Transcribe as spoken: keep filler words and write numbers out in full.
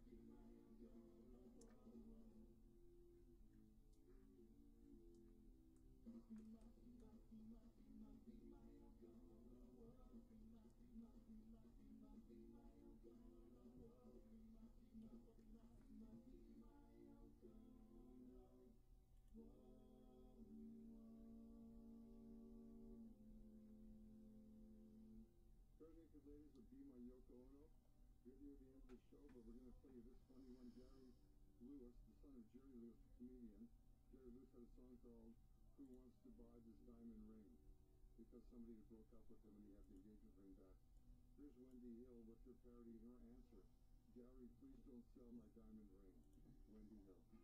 Third Naked Ladies would Be My Yoko Ono. We're near the end of the show, but we're going to play you this funny one. Gary Lewis, the son of Jerry Lewis, the comedian. Jerry Lewis had a song called Who Wants to Buy This Diamond Ring? Because somebody had broke up with him and he had the engagement ring back. Here's Wendy Hill with her parody, her answer. Gary, please don't sell my diamond ring. Wendy Hill.